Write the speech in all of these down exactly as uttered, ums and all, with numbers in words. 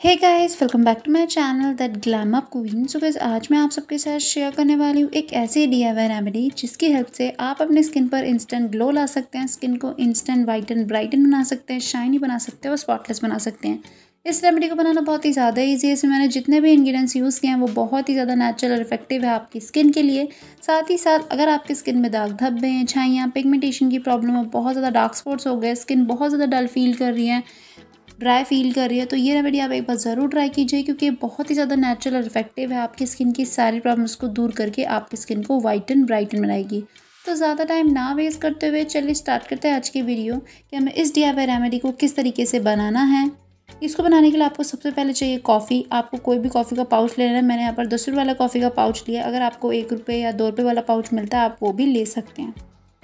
Hey guys, welcome back to my channel that glam up queen. So guys, आज मैं आप सबके साथ शेयर करने वाली हूँ एक ऐसी डीआईवाई रेमेडी जिसकी हेल्प से आप अपने स्किन पर इंस्टेंट ग्लो ला सकते हैं, स्किन को इंस्टेंट वाइटन ब्राइटन बना सकते हैं, शाइनी बना सकते हैं और स्पॉटलेस बना सकते हैं। इस रेमेडी को बनाना बहुत ही ज़्यादा ईजी है। इसमें मैंने जितने भी इंग्रेडिएंट्स यूज़ किए हैं वो बहुत ही ज़्यादा नेचुरल और इफेक्टिव है आपकी स्किन के लिए। साथ ही साथ अगर आपकी स्किन में दाग धब्बे हैं, छाइयाँ, पिगमेंटेशन की प्रॉब्लम है, बहुत ज़्यादा डार्क स्पॉट्स हो गए, स्किन बहुत ज़्यादा डल फील कर रही है, ड्राई फील कर रही है, तो ये रेमेडी आप एक बार ज़रूर ट्राई कीजिए क्योंकि बहुत ही ज़्यादा नेचुरल और इफेक्टिव है। आपकी स्किन की सारी प्रॉब्लम्स को दूर करके आपकी स्किन को वाइटन ब्राइटन बनाएगी। तो ज़्यादा टाइम ना वेस्ट करते हुए चलिए स्टार्ट करते हैं आज की वीडियो कि हमें इस डीआईवाई रेमेडी को किस तरीके से बनाना है। इसको बनाने के लिए आपको सबसे पहले चाहिए कॉफ़ी। आपको कोई भी कॉफ़ी का पाउच लेना है। मैंने यहाँ पर दस रुपये वाला कॉफ़ी का पाउच लिया। अगर आपको एक रुपये या दो रुपये वाला पाउच मिलता है आप वो भी ले सकते हैं।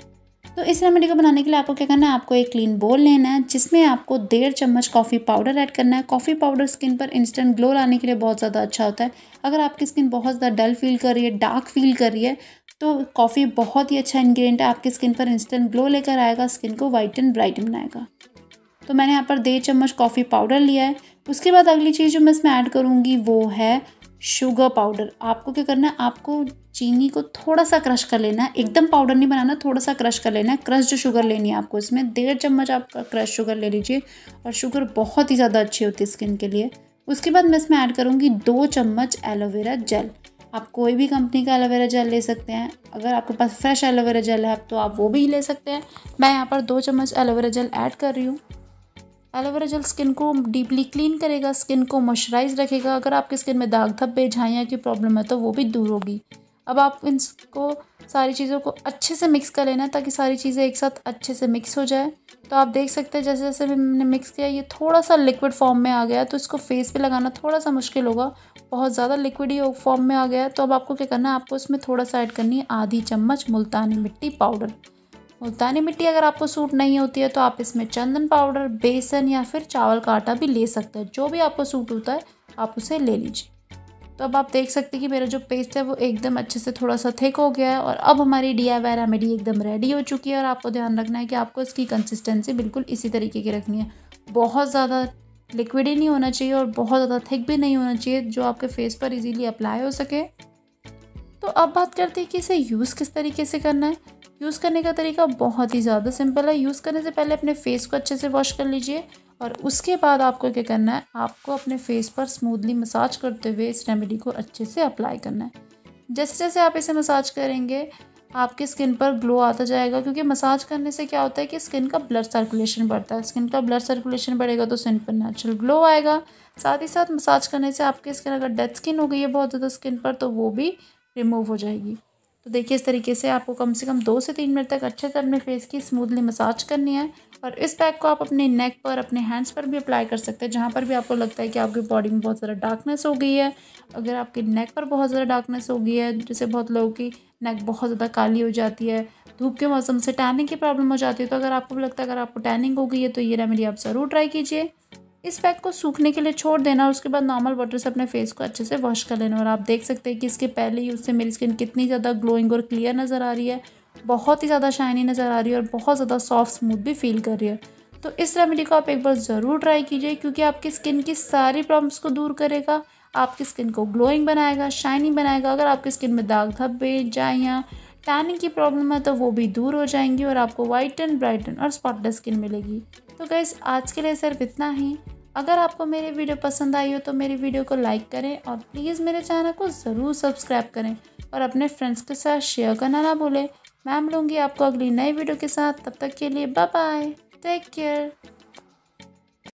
तो इस रेमेडी को बनाने के लिए आपको क्या करना है, आपको एक क्लीन बोल लेना है जिसमें आपको डेढ़ चम्मच कॉफ़ी पाउडर ऐड करना है। कॉफ़ी पाउडर स्किन पर इंस्टेंट ग्लो लाने के लिए बहुत ज़्यादा अच्छा होता है। अगर आपकी स्किन बहुत ज़्यादा डल फील कर रही है, डार्क फील कर रही है, तो कॉफ़ी बहुत ही अच्छा इंग्रेडिएंट है। आपकी स्किन पर इंस्टेंट ग्लो लेकर आएगा, स्किन को वाइटन ब्राइटन बनाएगा। तो मैंने यहाँ पर डेढ़ चम्मच कॉफ़ी पाउडर लिया है। उसके बाद अगली चीज़ जो मैं इसमें ऐड करूँगी वो है शुगर पाउडर। आपको क्या करना है, आपको चीनी को थोड़ा सा क्रश कर लेना है, एकदम पाउडर नहीं बनाना, थोड़ा सा क्रश कर लेना है। क्रश जो शुगर लेनी है आपको, इसमें डेढ़ चम्मच आप क्रश शुगर ले लीजिए और शुगर बहुत ही ज़्यादा अच्छी होती है स्किन के लिए। उसके बाद मैं इसमें ऐड करूँगी दो चम्मच एलोवेरा जेल। आप कोई भी कंपनी का एलोवेरा जेल ले सकते हैं। अगर आपके पास फ्रेश एलोवेरा जेल है तो आप वो भी ले सकते हैं। मैं यहाँ पर दो चम्मच एलोवेरा जेल ऐड कर रही हूँ। एलोवेरा जेल स्किन को डीपली क्लीन करेगा, स्किन को मॉइस्चराइज रखेगा। अगर आपकी स्किन में दाग धब्बे झाइयाँ की प्रॉब्लम है तो वो भी दूर होगी। अब आप इनको सारी चीज़ों को अच्छे से मिक्स कर लेना ताकि सारी चीज़ें एक साथ अच्छे से मिक्स हो जाए। तो आप देख सकते हैं जैसे जैसे मैंने मिक्स किया ये थोड़ा सा लिक्विड फॉर्म में आ गया है, तो इसको फेस पे लगाना थोड़ा सा मुश्किल होगा। बहुत ज़्यादा लिक्विड ही फॉर्म में आ गया है। तो अब आपको क्या करना है, आपको इसमें थोड़ा सा ऐड करनी है आधी चम्मच मुल्तानी मिट्टी पाउडर। मुल्तानी मिट्टी अगर आपको सूट नहीं होती है तो आप इसमें चंदन पाउडर, बेसन या फिर चावल का आटा भी ले सकते हैं। जो भी आपको सूट होता है आप उसे ले लीजिए। तो अब आप देख सकते हैं कि मेरा जो पेस्ट है वो एकदम अच्छे से थोड़ा सा थिक हो गया है और अब हमारी डीआईवाई रेमेडी एकदम रेडी हो चुकी है। और आपको ध्यान रखना है कि आपको इसकी कंसिस्टेंसी बिल्कुल इसी तरीके की रखनी है। बहुत ज़्यादा लिक्विड ही नहीं होना चाहिए और बहुत ज़्यादा थिक भी नहीं होना चाहिए, जो आपके फेस पर इजीली अप्लाई हो सके। तो अब बात करते हैं कि इसे यूज़ किस तरीके से करना है। यूज़ करने का तरीका बहुत ही ज़्यादा सिंपल है। यूज़ करने से पहले अपने फेस को अच्छे से वॉश कर लीजिए और उसके बाद आपको क्या करना है, आपको अपने फेस पर स्मूथली मसाज करते हुए इस रेमेडी को अच्छे से अप्लाई करना है। जैसे जैसे आप इसे मसाज करेंगे आपकी स्किन पर ग्लो आता जाएगा, क्योंकि मसाज करने से क्या होता है कि स्किन का ब्लड सर्कुलेशन बढ़ता है। स्किन का ब्लड सर्कुलेशन बढ़ेगा तो स्किन पर नेचुरल ग्लो आएगा। साथ ही साथ मसाज करने से आपकी स्किन अगर डेड स्किन हो गई है बहुत ज़्यादा स्किन पर तो वो भी रिमूव हो जाएगी। तो देखिए इस तरीके से आपको कम से कम दो से तीन मिनट तक अच्छे से अपने फेस की स्मूथली मसाज करनी है। और इस पैक को आप अपने नेक पर, अपने हैंड्स पर भी अप्लाई कर सकते हैं, जहाँ पर भी आपको लगता है कि आपकी बॉडी में बहुत ज़्यादा डार्कनेस हो गई है। अगर आपकी नेक पर बहुत ज़्यादा डार्कनेस हो गई है, जैसे बहुत लोगों की नेक बहुत ज़्यादा काली हो जाती है, धूप के मौसम से टैनिंग की प्रॉब्लम हो जाती है, तो अगर आपको भी लगता है अगर आपको टैनिंग हो गई है तो ये रेमेडी आप ज़रूर ट्राई कीजिए। इस पैक को सूखने के लिए छोड़ देना और उसके बाद नॉर्मल वाटर से अपने फेस को अच्छे से वॉश कर लेना। और आप देख सकते हैं कि इसके पहले यूज़ से मेरी स्किन कितनी ज़्यादा ग्लोइंग और क्लियर नज़र आ रही है, बहुत ही ज़्यादा शाइनी नज़र आ रही है और बहुत ज़्यादा सॉफ्ट स्मूथ भी फील कर रही है। तो इस रेमेडी को आप एक बार ज़रूर ट्राई कीजिए क्योंकि आपकी स्किन की सारी प्रॉब्लम्स को दूर करेगा, आपकी स्किन को ग्लोइंग बनाएगा, शाइनी बनाएगा। अगर आपकी स्किन में दाग धब्बे, जाइयाँ, टैनिंग की प्रॉब्लम है तो वो भी दूर हो जाएंगी और आपको वाइटन ब्राइटन और स्पॉटलेस स्किन मिलेगी। तो गाइस आज के लिए सिर्फ इतना ही। अगर आपको मेरी वीडियो पसंद आई हो तो मेरी वीडियो को लाइक करें और प्लीज़ मेरे चैनल को ज़रूर सब्सक्राइब करें और अपने फ्रेंड्स के साथ शेयर करना ना भूलें। मैं मिलूँगी आपको अगली नई वीडियो के साथ, तब तक के लिए बाय बाय, टेक केयर।